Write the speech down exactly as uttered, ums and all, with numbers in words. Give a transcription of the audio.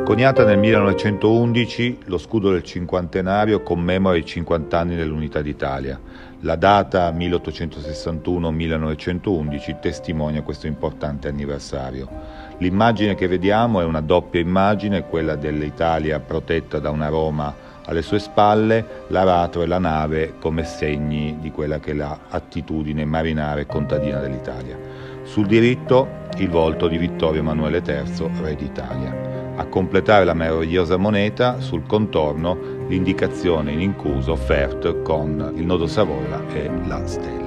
Coniata nel millenovecentoundici, lo scudo del cinquantenario commemora i cinquanta anni dell'Unità d'Italia. La data milleottocentosessantuno millenovecentoundici testimonia questo importante anniversario. L'immagine che vediamo è una doppia immagine, quella dell'Italia protetta da una Roma alle sue spalle, l'aratro e la nave come segni di quella che è l'attitudine marinara e contadina dell'Italia. Sul diritto il volto di Vittorio Emanuele terzo, re d'Italia. A completare la meravigliosa moneta, sul contorno, l'indicazione in incuso F E R T con il nodo Savoia e la stella.